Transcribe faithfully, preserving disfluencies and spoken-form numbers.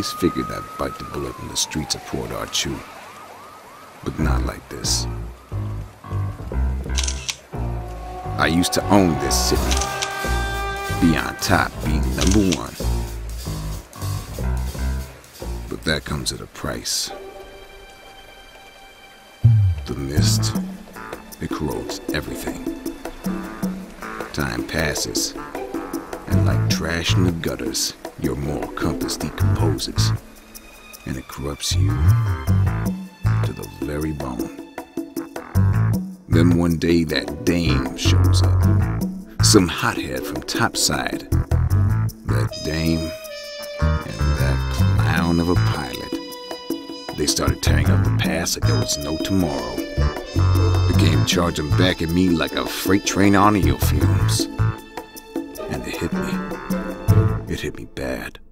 always figured I'd bite the bullet in the streets of Port Arthur. But not like this. I used to own this city. Be on top, being number one. But that comes at a price. The mist, it corrodes everything. Time passes, and like trash in the gutters, your moral compass decomposes, and it corrupts you to the very bone. Then one day that dame shows up, some hothead from topside. That dame and that clown of a pilot. They started tearing up the pass like there was no tomorrow. They came charging back at me like a freight train on eel fumes. And it hit me. It hit me bad.